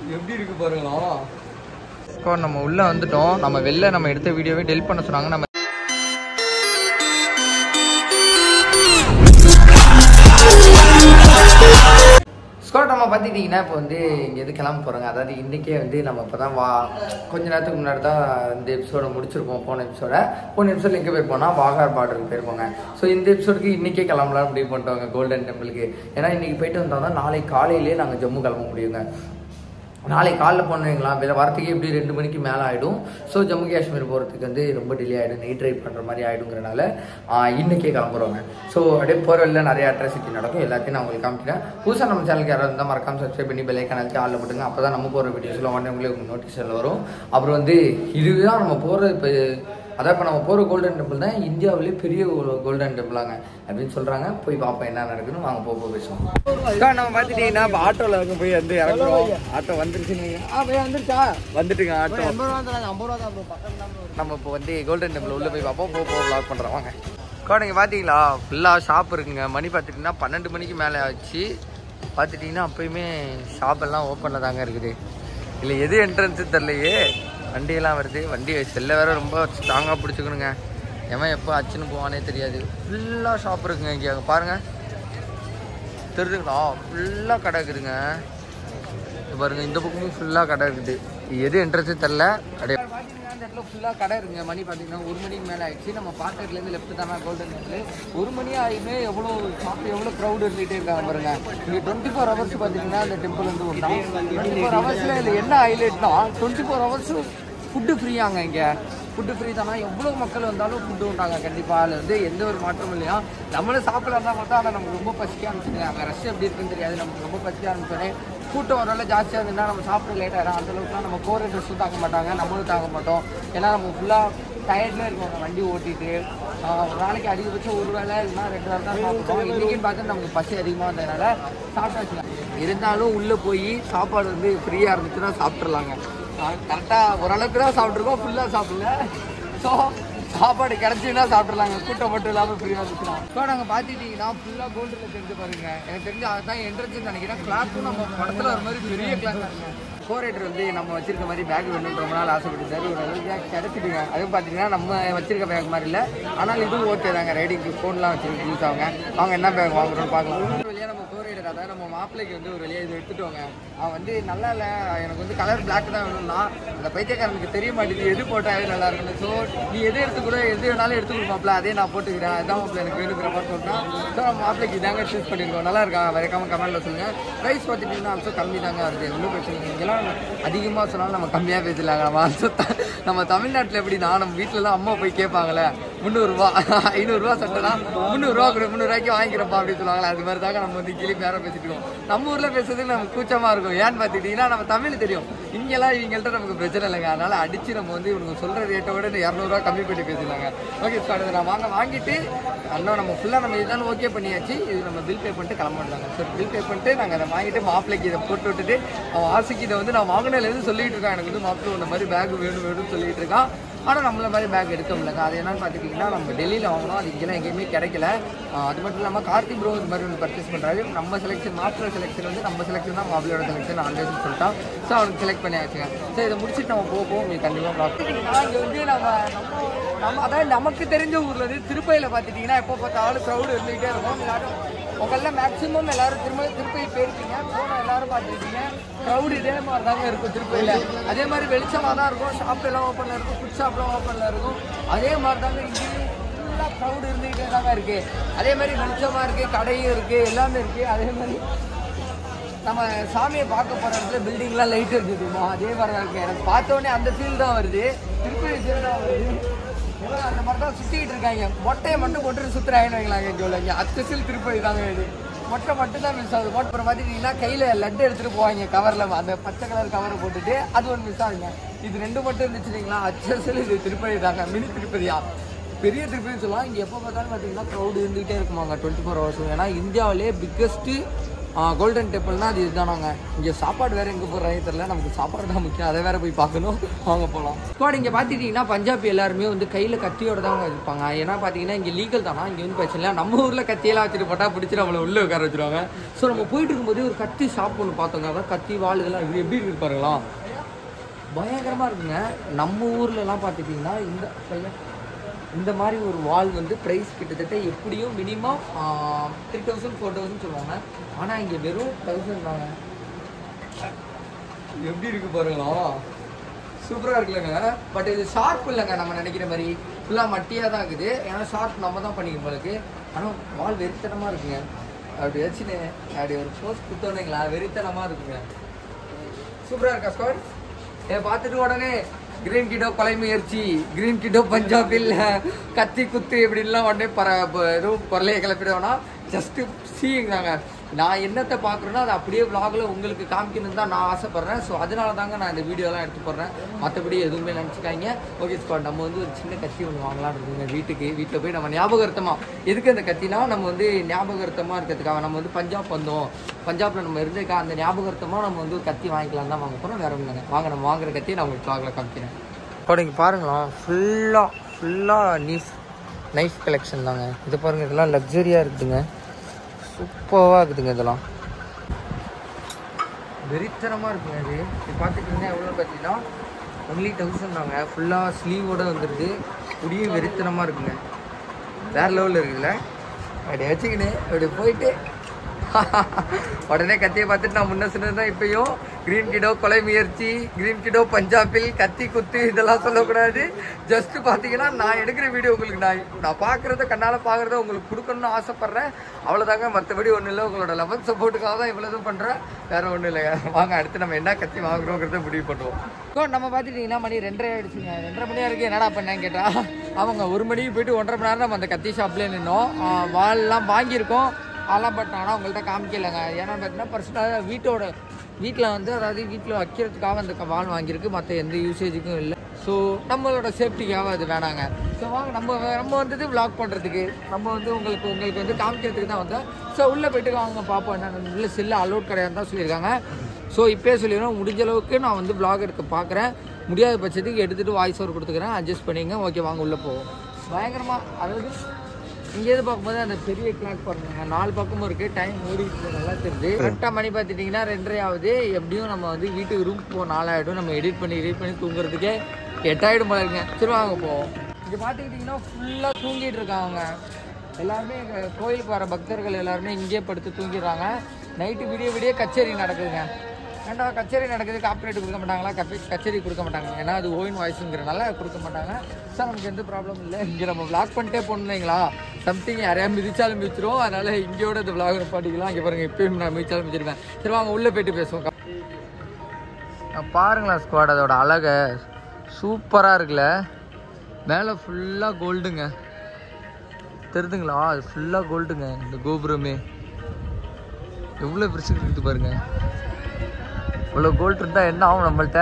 எப்படி இருக்கு பாருங்களா. நம்ம உள்ள வந்துட்டோம். நம்ம வெளில நம்ம எடுத்த வீடியோவே டெலிட் பண்ண சொன்னாங்க. நம்ம நம்ம பார்த்துக்கிட்டிங்கன்னா இப்போ வந்து இங்கே எது கிளம்ப போகிறாங்க. அதாவது இன்றைக்கே வந்து நம்ம இப்போ தான் கொஞ்ச நேரத்துக்கு முன்னாடி தான் இந்த எபிசோட முடிச்சிருப்போம். போன எபிசோடில் எங்கே போயிருப்போம்னா வாகார் பார்டருக்கு போயிருப்போங்க. ஸோ இந்த எபிசோடுக்கு இன்றைக்கே கிளம்பலாம் அப்படி பண்ணிட்டோங்க கோல்டன் டெம்பிளுக்கு. ஏன்னா இன்றைக்கி போயிட்டு வந்தோம்னா நாளைக்கு காலையிலேயே நாங்கள் ஜம்மு கிளம்ப முடியுங்க. நாளைக்கு காலைல போனீங்களா வரத்துக்கு எப்படி 2 மணிக்கு மேலே ஆகிடும். ஸோ ஜம்மு காஷ்மீர் போகிறதுக்கு வந்து ரொம்ப டிலே ஆகிடும். நைட் ட்ரைவ் பண்ணுற மாதிரி ஆகிடுங்கிறனால இன்றைக்கே கிளம்புறோங்க. ஸோ அப்படியே போகிற வழியில் நிறைய அட்ராசிட்டி நடக்கும். எல்லாத்தையும் நான் உங்களுக்கு காமிக்கிறேன். புதுசாக நம்ம சேனலுக்கு யாராவது இருந்தால் மறக்காமல் சப்ஸ்கிரைப் பண்ணி பெல் ஐக்கான் அழுத்தி ஆளில் போட்டுங்க. அப்போ தான் நம்ம போகிற வீடியோஸ்லாம் உடனே உங்களுக்கு நோட்டிஃபிகேஷன் வரும். அப்புறம் வந்து இதுதான் நம்ம போகிற இப்போ அதான் இப்போ நம்ம போகிற கோல்டன் டெம்பிள் தான் இந்தியாவிலே பெரிய கோல்டன் டெம்பிளாங்க அப்படின்னு சொல்கிறாங்க. போய் பார்ப்போம் என்ன நடக்குதுன்னு. வாங்க போக பேசுவோம். நம்ம பார்த்துட்டீங்கன்னா இப்போ ஆட்டோவில் அங்கே போய் வந்து இறங்குறோம். ஆட்டோ வந்துருச்சுன்னு வந்துருச்சா வந்துட்டுங்க ஆட்டோ 50 ரூபா தான் பக்கம். நம்ம இப்போ வந்து கோல்டன் டெம்பிள் உள்ளே போய் பார்ப்போம். போக லாக் பண்ணுறோம் வாங்க. நீங்கள் பார்த்தீங்களா ஃபுல்லாக ஷாப் இருக்குங்க. மணி பார்த்துட்டிங்கன்னா 12 மணிக்கு மேலே ஆச்சு. பார்த்துட்டிங்கன்னா அப்போயுமே ஷாப்பெல்லாம் ஓப்பனில் தாங்க இருக்குது. இல்லை எது என்ட்ரன்ஸு தெரிலையே. வண்டியெல்லாம் வருது. வண்டி செல்ல வேற ரொம்ப ஸ்ட்ராங்காக பிடிச்சிக்கணுங்க. எவன் எப்போ அச்சுன்னு போவானே தெரியாது. ஃபுல்லாக ஷாப் இருக்குங்க. இங்கே அங்கே பாருங்கள் தெரிஞ்சுங்களா ஃபுல்லாக கடை இருக்குதுங்க. பாருங்கள் இந்த பக்கமும் ஃபுல்லாக கடை இருக்குது. எது என்ட்ரன்ஸு தெரில கடை. இந்த இடத்துல ஃபுல்லாக கடை இருக்குங்க. மணி பார்த்தீங்கன்னா 1 மணிக்கு மேலே ஆயிடுச்சு. நம்ம பார்க்கறதுலேருந்து லெஃப்ட் தானே கோல்டன் டெம்பிள். 1 மணி ஆகியுமே எவ்வளோ ஷாப் எவ்வளோ க்ரௌடு இருந்துகிட்டே இருக்காங்க பாருங்க. இங்கே 24 ஹவர்ஸ் பார்த்தீங்கன்னா இந்த டெம்பிள் வந்து உண்டாம். 24 ஹவர்ஸில் இதில் என்ன ஹைலைட்னா 24 ஹவர்ஸு ஃபுட்டு ஃப்ரீயாங்க. இங்கே ஃபுட்டு ஃப்ரீ தானே. எவ்வளோ மக்கள் வந்தாலும் ஃபுட்டு உண்டாங்க கண்டிப்பாக. அதில் வந்து எந்த ஒரு மாற்றமும் இல்லையா. நம்மளும் சாப்பிடலாம் தான் பார்த்தா ஆனால் நமக்கு ரொம்ப பசிக்க ஆரம்பிச்சுங்க. அங்கே ரஷ் எப்படி இருக்குன்னு தெரியாது. நமக்கு ரொம்ப பசிக்க ஆரம்பிச்சோடனே கூட்டம் வரல ஜாஸ்தியாக இருந்துன்னா நம்ம சாப்பிட லேட் ஆகிடும். அந்தளவுக்குலாம் நம்ம கோர ட்ரெஸ்ஸும் தாங்க மாட்டாங்க, நம்மளும் தாங்க மாட்டோம். ஏன்னா நம்ம ஃபுல்லாக டயர்டில் இருக்கோங்க வண்டி ஓட்டிட்டு. ஒரு நாளைக்கு அதிகபட்சம் 1 வேளை இல்லைன்னா 2 வேளை தான் சாப்பிடுவோம். இன்றைக்கின்னு பார்த்து நமக்கு பசி அதிகமாக இருந்ததுனால சாப்பிட்டாச்சுங்க. இருந்தாலும் உள்ளே போய் சாப்பாடு வந்து ஃப்ரீயாக இருந்துச்சுன்னா சாப்பிட்றலாங்க. கரெக்டாக ஓரளவுக்கு தான் சாப்பிட்ருக்கோம், ஃபுல்லாக சாப்பிடல. ஸோ சாப்பாடு கிடச்சின்னா சாப்பிட்றலாங்க. கூட்டம் மட்டும் இல்லாமல் ஃப்ரீயாக இருந்துச்சுன்னா. ஸோ நாங்கள் பார்த்துக்கிட்டிங்கன்னா ஃபுல்லாக கோல்டில் தெரிஞ்சு பாருங்க. எனக்கு தெரிஞ்சு அதுதான் என்ட்ரன்ஸ்னு நினைக்கிறேன். கிளாஸும் நம்ம படத்தில் ஒரு மாதிரி பெரிய கிளாஸ் இருக்குங்க. கோரேட்டர் வந்து நம்ம வச்சிருக்க மாதிரி பேக் வேணும்னு ரொம்ப நாள் ஆசைப்பட்டுருந்தாரு. ஒரு அளவு பேக் கிடச்சிட்டுங்க. அதுவும் பார்த்தீங்கன்னா நம்ம வச்சிருக்க பேக் மாதிரி இல்லை. ஆனால் இதுவும் ஓகே தாங்க. ரைடிங்க்கு ஃபோன்லாம் வச்சுருக்கு யூஸ் ஆகுங்க. அவங்க என்ன பேக் வாங்குறோம்னு பார்க்கலாம். ஒரு வழியாக நம்ம கோரேட்டர் அதாவது நம்ம மாப்பிள்ளைக்கு வந்து ஒரு வழியாக இது எடுத்துட்டோங்க. அவன் வந்து நல்லா இல்லை, எனக்கு வந்து கலர் பிளாக் தான் வேணும்னா அந்த பைத்தியக்காரனுக்கு தெரிய மாட்டேங்குது எது போட்டாலே நல்லா இருக்குன்னு. ஸோ நீ எது எடுத்துக்கூட எது வேணாலும் எடுத்துக்கணும் மாப்பிள்ள, அதே நான் போட்டுக்கிறேன், அதுதான் மாப்பிள்ள எனக்கு வேணுங்கிற மாதிரி சொன்னால். ஸோ நம்ம மாப்பிள்ளைக்கு இதாங்க சூஸ் பண்ணியிருக்கோம். நல்லா இருக்கா வரைக்காமல் கமெண்ட்டில் சொல்லுங்கள். ப்ரைஸ் பார்த்துட்டிங்கன்னா ஆல்சோ கம்மி தாங்க வருது. ஒன்றும் பிரச்சனை இல்லை. இங்கெல்லாம் அதிகமாக சொன்னாலும் நம்ம கம்மியாக பேசலாங்க. நம்ம தமிழ்நாட்டில் எப்படின்னா நம்ம வீட்டிலலாம் அம்மா போய் கேட்பாங்களே 300 ரூபா 500 ரூபா சட்டைனா 300 ரூபா கூட 300 ரூபாய்க்கு வாங்கிக்கிறப்பா அப்படின்னு சொல்லுவாங்களே. அது மாதிரி தாங்க நம்ம வந்து கிளி பேரம் பேசிட்டு இருக்கோம். நம்ம ஊரில் பேசுறதுக்கு நமக்கு கூச்சமாக இருக்கும். ஏன்னு பார்த்துக்கிட்டிங்கன்னா நம்ம தமிழ் தெரியும். இங்கெல்லாம் இவங்கள்ட்ட நமக்கு பிரச்சனை இல்லைங்க. அதனால் அடித்து நம்ம வந்து இவங்க சொல்கிற ரேட்டை விட 200 ரூபா கம்மி பண்ணி பேசிடலாங்க. ஓகே ஸ்டார்ட் நான் வாங்கிட்டு இன்னும் நம்ம ஃபுல்லாக நம்ம இதுதான் ஓகே பண்ணியாச்சு. இது நம்ம பில் பே பண்ணிட்டு கிளம்பிட்டாங்க. ஸோ பில் பே பண்ணிட்டு நாங்கள் அதை வாங்கிட்டு மாப்பிள்ளைக்கு இதை போட்டு விட்டுட்டு அவன் ஆசைக்கு இதை வந்து நான் வாங்கினதுலேருந்து சொல்லிட்டு இருக்கான். எனக்கு வந்து மாப்பிள்ளை இந்த மாதிரி பேக் வேணும்னு சொல்லிட்டு இருக்கான். ஆனால் நம்மள மாதிரி பேக் எடுக்க முடியலங்க. அது என்னன்னு பார்த்துக்கிட்டிங்கன்னா நம்ம டெல்லியில் வாங்கினோம். அது இங்கெல்லாம் எங்கேயுமே கிடைக்கல. அது மட்டும் இல்லாமல் கார்த்திக் ப்ரோ இந்த மாதிரி ஒன்று பர்ச்சேஸ் பண்ணுறாரு. நம்ம செலெக்ஷன் மாப்பிள்ளை செலெக்ஷன் வந்து நம்ம செலெக்ஷன் தான் மாப்பிள்ளையோட செலெக்ஷன் ஆல்வேஸ்ன்னு சொல்லிட்டான். ஸோ அவனுக்கு செலக்ட் பண்ணி ஆச்சுங்க. ஸோ இதை முடிச்சுட்டு நம்ம போவோம். உங்களுக்கு கண்டிப்பாக பார்த்துக்கிட்டிங்கன்னா இங்கே வந்து நம்ம அதாவது நமக்கு தெரிஞ்ச ஊரில் வந்து திருப்பதியில் பார்த்துட்டிங்கன்னா எப்போ பார்த்தாலும் க்ரௌடு இருந்துகிட்டே இருக்கும். எல்லாரும் உங்களெல்லாம் மேக்ஸிமம் எல்லோரும் திருப்பதி போயிருக்கீங்க. போனால் எல்லோரும் பார்த்துருக்கீங்க. க்ரௌடு இதே மாதிரி தாங்க இருக்கும் திருப்பதியில். அதே மாதிரி வெளிச்சமாக தான் இருக்கும். ஷாப் எல்லாம் ஓப்பனில் இருக்கும், ஃபுட் ஷாப்லாம் ஓப்பனில் இருக்கும். அதே மாதிரி தாங்க இங்கேயும் ஃபுல்லாக க்ரௌடு இருந்துகிட்டே தாங்க இருக்குது. அதே மாதிரி வெளிச்சமாக இருக்குது, கடையும் இருக்குது, எல்லாமே இருக்குது. அதே மாதிரி நம்ம சாமியை பார்க்க போகிற இடத்துல பில்டிங்லாம் லைட் இருக்குதுமா அதே மாதிரி தான் இருக்குது. எனக்கு பார்த்தோன்னே அந்த ஃபீல் தான் வருது. திருப்பதி ஃபீல் தான் வருது. அந்த மாதிரி தான் சுற்றிக்கிட்டு இருக்காங்க. மொட்டையை மட்டும் கொண்டு சுற்றுறாங்கன்னு வைங்களாங்க. இங்கே உள்ளவங்க அத்திசில் திருப்பதி தாங்க இது. மொட்டை மட்டும் தான் மிஸ் ஆகுது. மொட்டை பார்த்துட்டிங்கன்னா கையில் லட்டு எடுத்துகிட்டு போவாங்க கவரில். அந்த பச்சை கலர் கவரை போட்டுட்டு அது ஒன்று மிஸ் ஆகுங்க. இது 2 மட்டும் இருந்துச்சுங்களா அச்சல். இது திருப்பதி தாங்க. மினி திருப்பதியா பெரிய திருப்பதின்னு சொல்லலாம். இங்கே எப்போ பார்த்தாலும் பார்த்தீங்கன்னா க்ரௌடு இருந்துகிட்டே இருக்குமாங்க 24 ஹவர்ஸும். ஏன்னா இந்தியாவிலே பிக்கஸ்ட்டு கோல்டன் டெம்பிள்னால் அது இதுதானாங்க. இங்கே சாப்பாடு வேறு எங்கே போடுறாங்க தெரியல, நமக்கு சாப்பாடு தான் முக்கியம், அதை வேறு போய் பார்க்கணும். வாங்க போகலாம். ஸ்குவாட் இங்கே பார்த்துட்டிங்கன்னா பஞ்சாபி எல்லாருமே வந்து கையில் கத்தியோட தான் இருப்பாங்க. ஏன்னா பார்த்தீங்கன்னா இங்கே லீகல் தானா, இங்கே வந்து பிரச்சனை இல்லை. நம்ம ஊரில் கத்தியெல்லாம் வச்சுட்டு போட்டால் பிடிச்சி நம்மளை உள்ளே உட்கார வச்சுருவாங்க. ஸோ நம்ம போயிட்டு இருக்கும்போது ஒரு கத்தி ஷாப் ஒன்று பார்த்தோங்க. அதான் கத்தி வாள் இதெல்லாம் இப்படி எப்படி இருக்கு பாருங்களா, பயங்கரமாக இருக்குங்க. நம்ம ஊர்லலாம் பார்த்துட்டிங்கன்னா இந்த மாதிரி ஒரு வால் வந்து ப்ரைஸ் கிட்டத்தட்ட எப்படியும் மினிமம் 3000 4000 சொல்லுவாங்க. ஆனால் இங்கே வெறும் 1000 தாங்க. எப்படி இருக்கு பாருங்களா, சூப்பராக இருக்குல்லங்க. பட் இது ஷார்ப் இல்லைங்க நம்ம நினைக்கிற மாதிரி, ஃபுல்லாக மட்டியாக தான் இருக்குது. ஏன்னா ஷார்ப் நம்ம தான் பண்ணிக்கணும் உங்களுக்கு. ஆனால் வால் வெறித்தனமாக இருக்குங்க. அப்படி வச்சுன்னு அப்படி ஒரு போஸ்ட் குத்தோன்னீங்களா, வெறித்தனமாக இருக்குங்க. சூப்பராக இருக்கா ஸ்குவாட்? பார்த்துட்டு உடனே கிரீன் கிடோ கொலை முயற்சி, கிரீன் கிடோ பஞ்சாபில் கத்தி குத்து இப்படின்லாம் உடனே எதுவும் குரலையை கிளப்பிடுவோன்னா ஜஸ்ட்டு சீயிங்தாங்க. நான் என்னத்தை பார்க்குறேன்னா அதை அப்படியே விலாகில் உங்களுக்கு காமிக்கணுன்னு தான் நான் ஆசைப்பட்றேன். ஸோ அதனால தாங்க நான் இந்த வீடியோலாம் எடுத்து போடுறேன். மற்றபடி எதுவுமே நினச்சிக்காங்க. ஓகே ஸ்குவாட், நம்ம வந்து ஒரு சின்ன கத்தி ஒன்று வாங்கலான்னு இருக்குங்க. வீட்டில் போய் நம்ம ஞாபகார்த்தமாக, எதுக்கு அந்த கத்தினா நம்ம வந்து ஞாபகார்த்தமாக இருக்கிறதுக்காக. நம்ம வந்து பஞ்சாப் வந்தோம், பஞ்சாபில் நம்ம இருந்திருக்கா, அந்த ஞாபகார்த்தமாக நம்ம வந்து ஒரு கத்தி வாங்கிக்கலாம் தான் வாங்க போகிறோம். வேறு ஒன்றுங்க. வாங்க நம்ம வாங்குற கத்தியை நான் உங்களுக்கு விலாகில் காமிக்கிறேன். இப்போ நீங்கள் பாருங்களா, ஃபுல்லாக நைஃப் கலெக்ஷன் தாங்க. இது பாருங்கள், இதெல்லாம் லக்ஸரியாக இருக்குதுங்க, சூப்பராக இருக்குதுங்க. இதெல்லாம் வெறித்தனமாக இருக்குங்க. இது பார்த்துக்கிட்டிங்கன்னா எவ்வளோ பார்த்தீங்கன்னா ஒன்லி 1000 தாங்க. ஃபுல்லாக ஸ்லீவோடு வந்துடுது. முடியும் வெறித்தனமாக இருக்குங்க. வேறு லெவலில் இருக்குதுல்ல. அப்படி வச்சுக்கின்னு அப்படி போயிட்டு உடனே கத்தியை பார்த்துட்டு நான் முன்ன சொன்னது தான் இப்பயும், கிரீன் கிடோ கொலை முயற்சி, கிரீன் கிடோ பஞ்சாபில் கத்தி குத்து இதெல்லாம் சொல்லக்கூடாது. ஜஸ்ட்டு பார்த்தீங்கன்னா நான் எடுக்கிற வீடியோ உங்களுக்கு நான் பார்க்குறத கண்ணால் பார்க்குறத உங்களுக்கு கொடுக்கணும்னு ஆசைப்பட்றேன். அவ்வளோதாங்க. மற்றபடி ஒன்றும் இல்லை. உங்களோட லெவல் சப்போர்ட்டுக்காக தான் இவ்வளோ இதுவும் பண்ணுறேன், வேறு ஒன்றும் இல்லைங்க. வாங்க அடுத்து நம்ம என்ன கத்தி வாங்குறோங்கிறத முடிவு பண்ணுவோம். ஸோ நம்ம பார்த்துட்டிங்கன்னா மணி 2:30 ஆகிடுச்சுங்க. 2:30 மணியாக இருக்குது. என்னடா பண்ணேன்னு கேட்டால், அவங்க 1 மணிக்கு போய்ட்டு 1:30 மணி நேரம் நம்ம அந்த கத்தி ஷாப்லேயே நின்னோம். வால்லாம் வாங்கியிருக்கோம் அதெல்லாம். பட் ஆனால் உங்கள்கிட்ட காமிக்கலைங்க. ஏன்னா பார்த்தீங்கன்னா பர்சனலாக வீட்டில் வந்து, அதாவது வீட்டில் வைக்கிறதுக்காக அந்த வால் வாங்கியிருக்கு, மற்ற எந்த யூசேஜுக்கும் இல்லை. ஸோ நம்மளோட சேஃப்டிக்காக அது வேணாங்க. ஸோ வாங்க நம்ம வந்தது விளாக் பண்ணுறதுக்கு, நம்ம வந்து உங்களுக்கு வந்து காமிக்கிறதுக்கு தான் வந்தோம். ஸோ உள்ளே போய்ட்டு வாங்க பார்ப்போம். என்ன உள்ள செல்லு அலோட் கிடையாதுன்னு தான் சொல்லியிருக்காங்க. ஸோ இப்போயே சொல்லிடுறோம், முடிஞ்ச அளவுக்கு நான் வந்து விளாக் எடுக்க பார்க்குறேன். முடியாத பட்சத்துக்கு எடுத்துகிட்டு வாய்ஸ் ஓவர் கொடுத்துக்கிறேன், அட்ஜஸ்ட் பண்ணிங்க. ஓகே வாங்க உள்ளே போவோம். பயங்கரமாக, அதாவது இங்கேருந்து பார்க்கும்போது அந்த பெரிய கிளாக் பாருங்க, 4 பக்கமும் இருக்குது. டைம் ஓடிட்டு நல்லா தெரியுது. கரெக்டாக மணி பார்த்துட்டிங்கன்னா 2:30 ஆகுது. எப்படியும் நம்ம வந்து வீட்டுக்கு ரூம் போக 4 ஆகிடும். நம்ம எடிட் பண்ணி தூங்குறதுக்கே 8 ஆகிடும் போல இருக்குங்க. சரி வாங்க போவோம். இங்கே பார்த்துக்கிட்டிங்கன்னா ஃபுல்லாக தூங்கிட்டு இருக்காங்க எல்லாருமே. கோயிலுக்கு வர பக்தர்கள் எல்லாருமே இங்கே படுத்து தூங்கிடுறாங்க. நைட்டு விடிய கச்சேரி நடக்குதுங்க. ஏன்டா கச்சேரி நடக்குது, காப்பிரைட் கொடுக்க மாட்டாங்களா? கச்சேரி கொடுக்க மாட்டாங்க. ஏன்னா அது ஓயின் வாய்ஸுங்கிறனால கொடுக்க மாட்டாங்க. சார் நமக்கு எந்த ப்ராப்ளம் இல்லை. இங்கே நம்ம விளாக் பண்ணிட்டே போனீங்களா, சம்திங் யாரையா மிதிச்சாலும் மிதிச்சிரும். அதனால் இங்கேயோட இந்த விளாக் பாட்டிக்கலாம். இங்கே பாருங்கள், இப்போயும் நான் மிதிச்சாலும் மிதிச்சிருவேன். சரி வாங்க உள்ளே போய்ட்டு பேசுவோம். பாருங்களா ஸ்குவாட், அதோட அழகை சூப்பராக இருக்குல்ல. மேலே ஃபுல்லாக கோல்டுங்க, தெரியுதுங்களா? அது ஃபுல்லாக கோல்டுங்க. இந்த கோபுரமே எவ்வளோ பெருசு இருக்குது பாருங்க. இவ்வளோ கோல்டு இருந்தால் என்ன ஆகும் நம்மள்கிட்ட.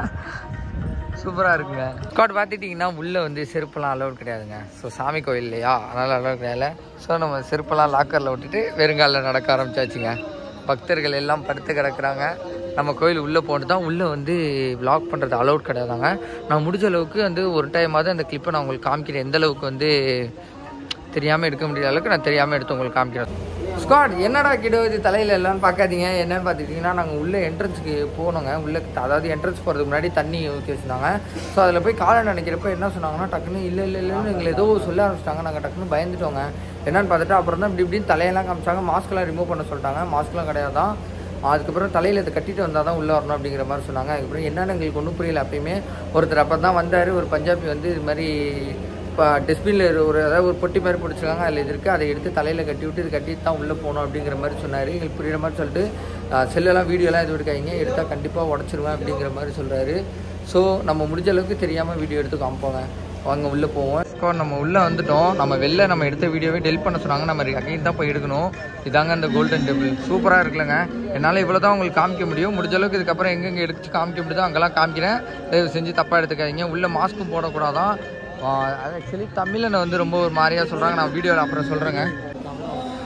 சூப்பராக இருக்குங்க. ஸ்குவாட் பார்த்துட்டிங்கன்னா உள்ளே வந்து செருப்பெல்லாம் அலோட் கிடையாதுங்க. ஸோ சாமி கோயில் இல்லையா, அதனால் அலோட் கிடையாது. ஸோ நம்ம செருப்பெல்லாம் லாக்கரில் விட்டுட்டு வெறுங்காலில் நடக்க ஆரம்பிச்சாச்சுங்க. பக்தர்கள் எல்லாம் படுத்து கிடக்குறாங்க. நம்ம கோயில் உள்ளே போட்டு தான், உள்ளே வந்து விளாக் பண்ணுறது அலோட் கிடையாதாங்க. நான் முடிஞ்ச அளவுக்கு வந்து ஒரு டைமாவது அந்த கிளிப்பை நான் உங்களுக்கு காமிக்கிறேன். எந்த அளவுக்கு வந்து தெரியாமல் எடுக்க முடியாத அளவுக்கு நான் தெரியாமல் எடுத்து உங்களுக்கு காமிக்கிறேன். ஸ்குவாட் என்னடா கிடோ இது தலையில் இல்லைன்னு பார்க்காதீங்க. என்னென்னு பார்த்துக்கிட்டிங்கன்னா நாங்கள் உள்ளே என்ட்ரன்ஸுக்கு போனோங்க. உள்ளே அதாவது என்ட்ரன்ஸ் போகிறதுக்கு முன்னாடி தண்ணி ஊற்றி வச்சுருந்தாங்க. ஸோ அதில் போய் காலை நினைக்கிறப்ப என்ன சொன்னாங்கன்னா, டக்குன்னு இல்லைன்னு எங்களை ஏதோ சொல்ல ஆரம்பிச்சிட்டாங்க. நாங்கள் டக்குன்னு பயந்துட்டோங்க. என்னென்னு பார்த்துட்டு அப்புறம் தான் இப்படின்னு தலையெல்லாம் காமிச்சாங்க. மாஸ்க்கெலாம் ரிமூவ் பண்ண சொல்லிட்டாங்க. மாஸ்க்லாம் கிடையாது தான். அதுக்கப்புறம் தலையில் இதை கட்டிட்டு வந்தால் தான் உள்ளே வரணும் அப்படிங்கிற மாதிரி சொன்னாங்க. அதுக்கப்புறம் என்னென்னு எங்களுக்கு ஒன்றும் புரியல. அப்பயுமே ஒருத்தர் அப்போ தான் வந்தார், ஒரு பஞ்சாபி வந்து இது மாதிரி இப்போ டஸ்ட்பினில் அதாவது ஒரு பொட்டி மாதிரி பிடிச்சிருக்காங்க, அதில் இது இருக்குது, அதை எடுத்து தலையில் கட்டி விட்டு இது கட்டிட்டு தான் உள்ளே போகணும் அப்படிங்கிற மாதிரி சொன்னார். எங்களுக்கு புரியுற மாதிரி சொல்லிட்டு செல்லெல்லாம் வீடியோலாம் எதுவும் எடுக்காதீங்க, எடுத்தால் கண்டிப்பாக உடச்சிருவேன் அப்படிங்கிற மாதிரி சொல்கிறாரு. ஸோ நம்ம முடிஞ்ச அளவுக்கு தெரியாமல் வீடியோ எடுத்து காமிப்போங்க. வாங்க உள்ளே போவோம். ஸோ நம்ம உள்ளே வந்துட்டோம். நம்ம எடுத்த வீடியோவே டெலிட் பண்ண சொன்னாங்க. நம்ம அகைன் தான் போய் எடுக்கணும். இதாங்க அந்த கோல்டன் டெம்பிள். சூப்பராக இருக்குல்லங்க. என்னால் இவ்வளோ தான் உங்களுக்கு காமிக்க முடியும். முடிஞ்ச அளவுக்கு இதுக்கப்புறம் எங்கெங்கே எடுத்து காமிக்க முடியுதோ அங்கெல்லாம் காமிக்கிறேன். தயவு செஞ்சு தப்பாக எடுத்துக்காதீங்க. உள்ளே மாஸ்க்கும் போடக்கூடாதான். அது ஆக்சுவலி தமிழில் வந்து ரொம்ப ஒரு மாதிரியாக சொல்கிறாங்க. நான் வீடியோவில் அப்புறம் சொல்கிறேங்க.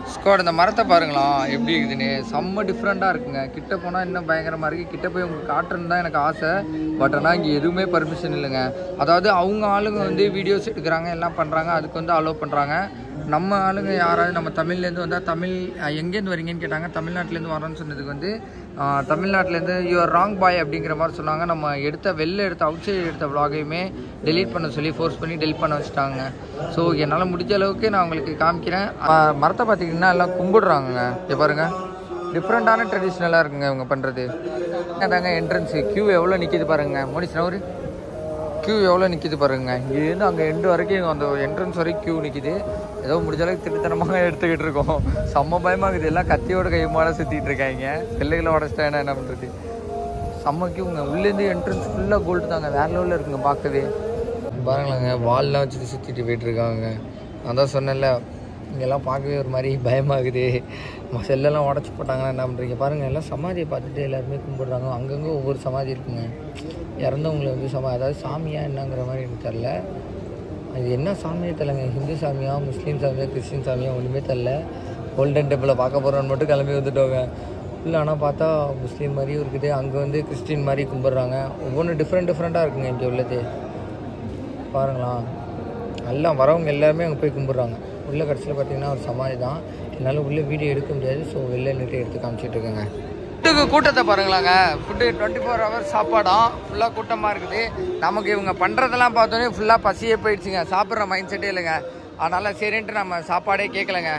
ஸ்குவாட் இந்த மரத்தை பாருங்களா எப்படி இருக்குதுன்னு, செம்ம டிஃப்ரெண்ட்டாக இருக்குங்க. கிட்ட போனால் இன்னும் பயங்கரமாக இருக்குது. கிட்ட போய் உங்களுக்கு காட்டுறன்னு தான் எனக்கு ஆசை. பட் ஆனால் இங்கே எதுவுமே பர்மிஷன் இல்லைங்க. அதாவது அவங்க ஆளுங்க வந்து வீடியோஸ் எடுக்கிறாங்க, எல்லாம் பண்ணுறாங்க, அதுக்கு வந்து அலோவ் பண்ணுறாங்க. நம்ம ஆளுங்க யாராவது நம்ம தமிழ்லேருந்து வந்தால் தமிழ் எங்கேருந்து வரீங்கன்னு கேட்டாங்க. தமிழ்நாட்டிலேருந்து வரோன்னு சொன்னதுக்கு வந்து தமிழ்நாட்டிலேருந்து யூஆர் ராங் பாய் அப்படிங்கிற மாதிரி சொன்னாங்க. நம்ம வெளில எடுத்த அவுட் சைடு எடுத்த விலாகையுமே டெலீட் பண்ண சொல்லி ஃபோர்ஸ் பண்ணி டெலிட் பண்ண வச்சுட்டாங்க. ஸோ என்னால் முடிஞ்ச அளவுக்கு நான் உங்களுக்கு காமிக்கிறேன். மரத்தை பார்த்திங்கன்னா எல்லாம் கும்பிடுறாங்க. இங்கே பாருங்கள், டிஃப்ரெண்ட்டான ட்ரெடிஷ்னலாக இருக்குங்க இவங்க பண்ணுறது. அதாங்க என்ட்ரன்ஸு. க்யூ எவ்வளோ நிற்கிது பாருங்க. மோனிஸ்னா ஒரு க்யூ எவ்வளோ நிற்கிது பாருங்க. இங்கேருந்து அங்கே எண்டு வரைக்கும் அந்த என்ட்ரன்ஸ் வரைக்கும் க்யூ நிற்கிது. ஏதோ முடிஞ்ச அளவுக்கு திருத்தனமாக எடுத்துக்கிட்டு இருக்கோம். செம்ம பயமாகுது. எல்லாம் கத்தியோட கையுமாட சுற்றிட்டு இருக்காங்க. பிள்ளைகளை உடச்சிட்டா என்ன பண்ணுறது. செம்ம க்யூங்க. உள்ளேருந்து என்ட்ரன்ஸ் ஃபுல்லாக கோல்டு தாங்க. வேறு லெவலில் இருக்குங்க பார்க்கவே. பாருங்களாங்க, வால்லாம் வச்சுட்டு சுற்றிட்டு போயிட்டுருக்காங்க. நான் தான் சொன்னேன்ல, இங்கெல்லாம் பார்க்கவே ஒரு மாதிரி பயமாகுது. செல்லெல்லாம் உடச்சி போட்டாங்கன்னா என்ன பண்ணுறீங்க பாருங்கள். எல்லாம் சமாதியை பார்த்துட்டு எல்லாருமே கும்பிடுறாங்க. அங்கங்கே ஒவ்வொரு சமாதி இருக்குங்க. இறந்தவங்களை வந்து அதாவது சாமியாக என்னங்கிற மாதிரி எனக்கு தெரில. அது என்ன சாமியே தெரிலங்க. ஹிந்து சாமியா, முஸ்லீம் சாமியா, கிறிஸ்டின் சாமியா ஒன்றுமே தெரில. கோல்டன் டெம்பிளை பார்க்க போகிறோன்னு மட்டும் கிளம்பி வந்துட்டோங்க. இல்லை ஆனால் பார்த்தா முஸ்லீம் மாதிரியும் இருக்குது, அங்கே வந்து கிறிஸ்டின் மாதிரி கும்பிட்றாங்க. ஒவ்வொன்றும் டிஃப்ரெண்ட்டாக இருக்குங்க இங்கே உள்ளது. பாருங்களா, எல்லாம் வரவங்க எல்லாருமே அங்கே போய் கும்பிட்றாங்க. உள்ளே கடைசியில் பார்த்தீங்கன்னா ஒரு சமாதி தான். என்னால் உள்ளே வீடியோ எடுக்க முடியாது. ஸோ வெளில நின்று எடுத்து காமிச்சிட்டு இருக்கேங்க. ஃபுட்டுக்கு கூட்டத்தை பாருங்களாங்க. Food 24 hours சாப்பாடாம். ஃபுல்லாக கூட்டமாக இருக்குது. நமக்கு இவங்க பண்ணுறதெல்லாம் பார்த்தோன்னே ஃபுல்லாக பசியே போயிடுச்சுங்க. சாப்பிட்ற மைண்ட் செட்டே இல்லைங்க. அதனால் சரின்ட்டு நம்ம சாப்பாடே கேட்கலைங்க.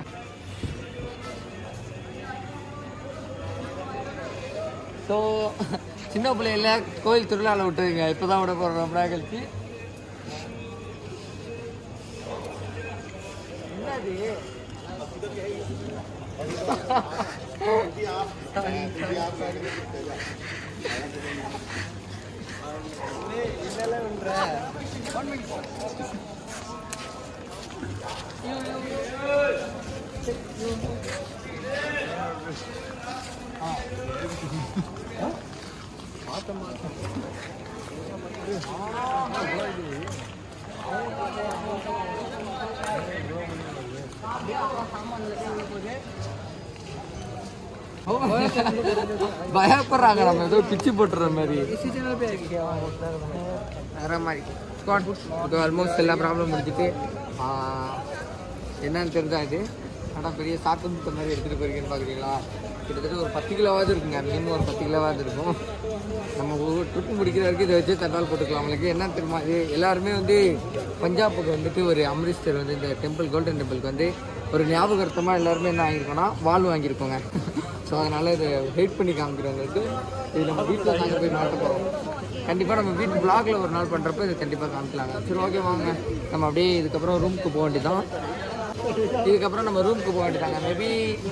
ஸோ சின்ன பிள்ளையில கோயில் திருவிழாவில் விட்டுருங்க. இப்போ தான் விட போகிறோம் ரொம்ப நாள் கழிச்சு. என்னது பயப்படுறாங்க. நம்ம ஏதோ பிச்சு போட்டுற மாதிரி வேற மாதிரி. ஆல்மோஸ்ட் எல்லா ப்ராப்ளம் முடிச்சுட்டு என்னன்னு தெரிஞ்சாது. ஆனால் பெரிய சாப்பிட்டு மாதிரி எடுத்துகிட்டு போயிருக்கேன்னு பார்க்குறீங்களா. கிட்டத்தட்ட ஒரு 10 கிலோவாவது இருக்குங்க. மினிமம் ஒரு 10 கிலோவாவது இருக்கும். நம்ம ஒவ்வொரு ட்ரிப்பு முடிக்கிற வரைக்கும் இதை வச்சு தட்டால் போட்டுக்கலாம். நம்மளுக்கு என்ன தெரியுமா, இது எல்லாருமே வந்து பஞ்சாபுக்கு வந்துட்டு ஒரு அம்ரிஸ்டர் வந்து இந்த டெம்பிள் கோல்டன் டெம்பிளுக்கு வந்து ஒரு ஞாபகார்த்தமாக எல்லாருமே என்ன வாங்கியிருக்கோன்னா வால் வாங்கியிருக்கோங்க. ஸோ அதனால் இதை வெயிட் பண்ணி காமிக்கிறவங்களுக்கு இது நம்ம வீட்டில் நாங்கள் போய் மாட்ட போகிறோம். கண்டிப்பாக நம்ம வீட்டு பிளாகில் ஒரு நாள் பண்ணுறப்ப இது கண்டிப்பாக காமிக்கலாங்க. சரி ஓகே வாங்க, நம்ம அப்படியே இதுக்கப்புறம் ரூமுக்கு போக வேண்டியதான். இதுக்கப்புறம் நம்ம ரூமுக்கு போக வேண்டியதாங்க. மேபி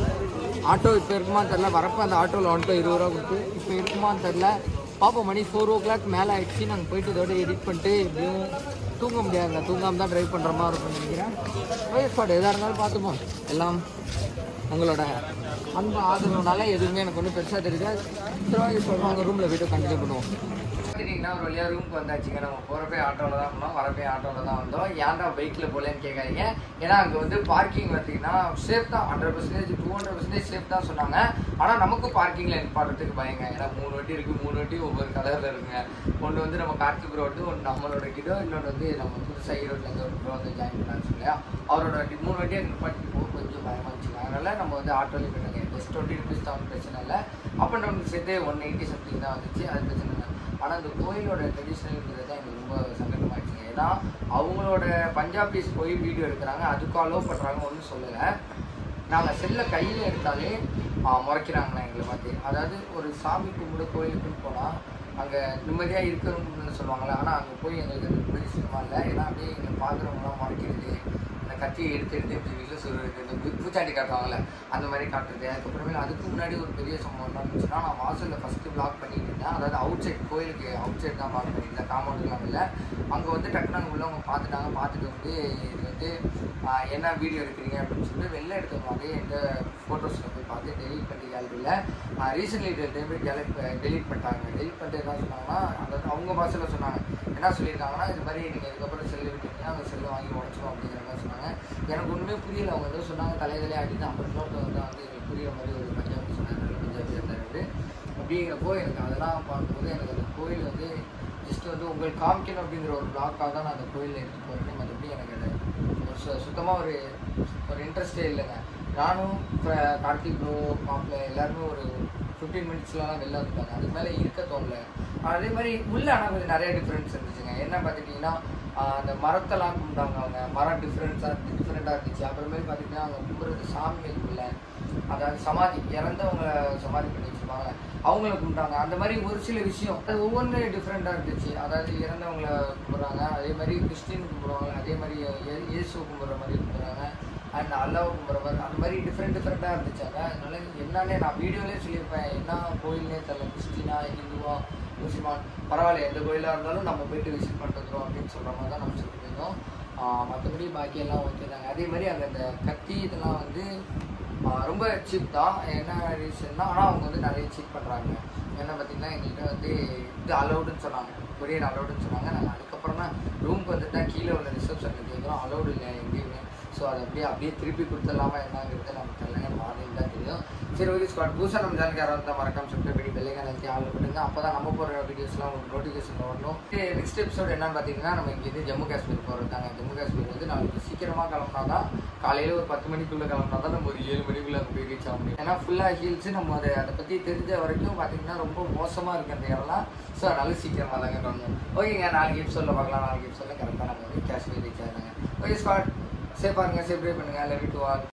ஆட்டோ இப்போ இருக்குமான்னு தெரில. வரப்போ அந்த ஆட்டோவில் வந்துட்டு 20 ரூபா கொடுத்து இப்போ இருக்குமான்னு தெரில. பார்ப்போம். மணி 4 o'clock மேலே ஆகிடுச்சு. நாங்கள் போயிட்டு இதோட எடிட் பண்ணிட்டு எப்படியும் தூங்க முடியாதுங்க. தூங்காமல் தான் ட்ரைவ் பண்ணுற மாதிரி இருக்கும்னு நினைக்கிறேன். ஸ்பாட் எதாக இருந்தாலும் பார்த்துப்போம். எல்லாம் உங்களோட அன்பு ஆதரவுனால எதுவுமே எனக்கு ஒன்றும் பெருசாக தெரியாது. சரி சொல்லுவாங்க, ரூமில் போய்ட்டு கண்டினியூ பண்ணுவோம். பார்த்துட்டிங்கன்னா ஒரு வழியாக ரூமுக்கு வந்தாச்சுங்க. நம்ம போகிறப்பே ஆட்டோவில் தான் பண்ணோம், வரப்பே ஆட்டோவில் தான் வந்தோம். ஏன்டா பைக்கில் போகலன்னு கேட்காதீங்க. ஏன்னா அங்கே வந்து பார்க்கிங் பார்த்தீங்கன்னா சேஃப் தான். 100%, 200% சேஃப் தான் சொன்னாங்க. ஆனால் நமக்கு பார்க்கிங்கில் நிப்பாடுறதுக்கு பயங்க. ஏன்னா 3 வண்டி இருக்குது. 3 வண்டி ஒவ்வொரு கலரில் இருக்குங்க. ஒன்று வந்து நம்ம கார்த்திக் ரோடு, ஒன்று நம்மளோட கிட்டோ, இன்னொன்று வந்து நம்ம புதுசாக ஈரோட்டில் ஒரு ப்ரோ வந்து ஜாயின் பண்ணான்னு இல்லையா, அவரோட வண்டி. 3 வண்டியை நிப்பாட்டிட்டு போக கொஞ்சம் பயமாக இருந்துச்சுங்க. அதனால் நம்ம வந்து ஆட்டோலேயே போயிட்டாங்க. ஜஸ்ட் 20 rupees தான், பிரச்சனை இல்லை. அப் அண்ட் டவுன் சேர்த்து 180 something தான் வந்துச்சு. அது பிரச்சனை இல்லை. ஆனால் அந்த கோயிலோட ட்ரெடிஷ்னல்ங்கிறது தான் எனக்கு ரொம்ப சங்கடமாகிடுச்சுங்க. ஏன்னா அவங்களோட பஞ்சாபிஸ் போய் வீடியோ எடுக்கிறாங்க, அதுக்கு அலோவ் பண்ணுறாங்க, ஒன்றும் சொல்லலை. நாங்கள் செல்லை கையில் எடுத்தாலே முறைக்கிறாங்கண்ணா எங்களை பார்த்து. அதாவது ஒரு சாமி கும்பிட கோயிலுக்குன்னு போனால் அங்கே நிம்மதியாக இருக்கணும்னு சொல்லுவாங்களே. ஆனால் அங்கே போய் எங்களுக்கு நிம்மதி சுத்தமாக இல்லை. ஏன்னா அப்படியே எங்களை பார்க்குறவங்களாம் முறைக்கிறது, அந்த கத்தியை எடுத்து இப்படி வெளில சொல்கிறது, இந்த பூச்சாண்டி காட்டுவாங்கள்ல அந்த மாதிரி காட்டுறது. அதுக்கப்புறமேல அதுக்கு முன்னாடி ஒரு பெரிய சம்பவம் என்ன இருந்துச்சுன்னா, நான் வாசலில் ஃபஸ்ட்டு பிளாக் பண்ணிட்டு இருந்தேன். அதாவது அவுட் சைட், கோயிலுக்கு அவுட் சைட் தான் பிளாக் பண்ணியிருந்தேன், காம்பவுண்டுலாம் இல்லை. அங்கே வந்து டக்குனு அங்கே உள்ளவங்க பார்த்துட்டாங்க. பார்த்துட்டு வந்து இது வந்து என்ன வீடியோ எடுக்கிறீங்க அப்படின்னு சொல்லிட்டு வெளில எடுத்தவங்க அதே எந்த ஃபோட்டோஸில் போய் பார்த்து டெலிட் பண்ணி கேலரியில் ரீசென்ட்லி டெலீட் பண்ணிட்டாங்க. டெலீட் பண்ணிட்டு என்ன சொன்னாங்கன்னா, அதாவது அவங்க பாஷையில் சொன்னாங்க. என்ன சொல்லியிருக்காங்கன்னா, இது மாதிரி நீங்கள் இதுக்கப்புறம் செல்லு விட்டீங்கன்னா அந்த செல்லை வாங்கி உடச்சிடும் அப்படிங்கிற மாதிரி சொன்னாங்க. எனக்கு ஒன்றுமே புரியல. அவங்க ஏதோ சொன்னாங்க தலையிலே அடித்து அப்புறம் இன்னொருத்த வந்து எனக்கு புரியுற மாதிரி ஒரு பஞ்சாபி சொன்னாங்க. நல்ல பஞ்சாபி இருந்தாரு. அப்படிங்கிறப்போ எனக்கு அதெல்லாம் பார்க்கும்போது எனக்கு அந்த கோயில் வந்து ஜஸ்ட் வந்து உங்களுக்கு காமிக்கணும் அப்படிங்கிற ஒரு பிளாக்காக தான் நான் அந்த கோயிலில் எடுத்து போயிருக்கேன். மற்றபடி எனக்கு அது சுத்தமாக ஒரு இன்ட்ரெஸ்டே இல்லைங்க. நானும் இப்போ கார்த்திக் ப்ரோ மாப்பிள்ள எல்லாருமே ஒரு 15 மினிட்ஸ்லாம் வெளில வந்துட்டாங்க. அதுக்கு மேலே இருக்க தோணல. அதே மாதிரி உள்ள ஆனால் கொஞ்சம் நிறைய டிஃப்ரென்ஸ் இருந்துச்சுங்க. என்ன பார்த்துட்டிங்கன்னா அந்த மரத்தெல்லாம் கும்பிட்டாங்க. அவங்க மரம் டிஃப்ரெண்ட்டாக இருந்துச்சு. அப்புறமேல் பார்த்திங்கன்னா அவங்க கும்பிட்றது சாமிகளுக்குள்ள அதாவது சமாதி இறந்தவங்க சமாதி பண்ணி வச்சுருப்பாங்க, அவங்கள கும்பிட்டாங்க. அந்த மாதிரி ஒரு சில விஷயம் அது ஒவ்வொன்றும் டிஃப்ரெண்ட்டாக இருந்துச்சு. அதாவது இறந்தவங்களை கும்பிட்றாங்க, அதே மாதிரி கிறிஸ்டின் கும்பிடுவாங்க, அதே மாதிரி இயேசு கும்பிட்ற மாதிரி கும்பிட்றாங்க, அண்ட் அல்லாவை கும்பிட்ற மாதிரி அந்த மாதிரி டிஃப்ரெண்ட்டாக இருந்துச்சாங்க. அதனால என்னன்னே நான் வீடியோலேயே சொல்லியிருப்பேன், என்ன கோயில்னே தெரியல, கிறிஸ்டினா ஹிந்துவா முஸ்லிமான் பரவாயில்ல எந்த கோயிலாக இருந்தாலும் நம்ம போய்ட்டு விசிட் பண்ணிட்டு அப்படின்னு சொல்கிற மாதிரி தான் நம்ம சொல்லிட்டு இருந்தோம். மற்றபடி பாக்கியெல்லாம் ஓகே தாங்க. அதே மாதிரி அங்கே அந்த கத்தி இதெல்லாம் வந்து ரொம்ப சீப் தான். என்ன ரீசன்னா ஆனால் அவங்க வந்து நிறைய சீப் பண்ணுறாங்க. என்ன பார்த்திங்கன்னா எங்கள்கிட்ட வந்து இது அலௌடுன்னு சொன்னாங்க, கொரியர் அலௌடுன்னு சொன்னாங்க. நாங்கள் அதுக்கப்புறம் தான் ரூமுக்கு வந்துட்டு கீழே உள்ள ரிசப்ஷனுக்கு கேட்குறோம், அலௌடு இல்லை எங்கேயுமே. ஸோ அதை அப்படியே திருப்பி கொடுத்துடலாமா என்னங்கிறது நமக்கு தெரியல, மார்னிங் தான் தெரியும். சரி ஓகே ஸ்குவாட், புதுசாக நம்ம சேனலுக்கு யாராவது தான் மறக்காம சப்ஸ்கிரைப் பண்ணி பெல்லைக்கான ஆர்டர் பண்ணுங்க. அப்போ தான் நம்ம போகிற வீடியோஸ்லாம் உங்களுக்கு நோட்டிஃபிகேஷன் வரணும். நெக்ஸ்ட் எபிசோட் என்னன்னு பார்த்தீங்கன்னா, நம்ம இங்கேருந்து ஜம்மு காஷ்மீர் போகிறது தாங்க. ஜம்மு காஷ்மீர் வந்து நாளைக்கு சீக்கிரமாக கிளம்புனா தான், காலையில் ஒரு 10 மணிக்குள்ளே கிளம்புனா தான் நம்ம ஒரு 7 மணிக்குள்ளே அங்கே போய் ரீச் ஆக முடியும். ஏன்னா ஃபுல்லாக ஹீல்ஸு நம்ம அதை பற்றி தெரிஞ்ச வரைக்கும் பார்த்தீங்கன்னா ரொம்ப மோசமாக இருக்குது அந்த இடம்லாம். ஸோ அதனால சீக்கிரமாக தாங்க கிளம்பணும். ஓகேங்க, நாளைக்கு எபிசோடில் பார்க்கலாம். நாளைக்கு எபிசோடில் கரெக்டாக நம்ம வந்து காஷ்மீர் ரீச் ஆகிடுங்க. ஓகே ஸ்குவாட், சேஃபாக இருங்க, சேஃப் ட்ரைவ் பண்ணுங்கள். Love you to all.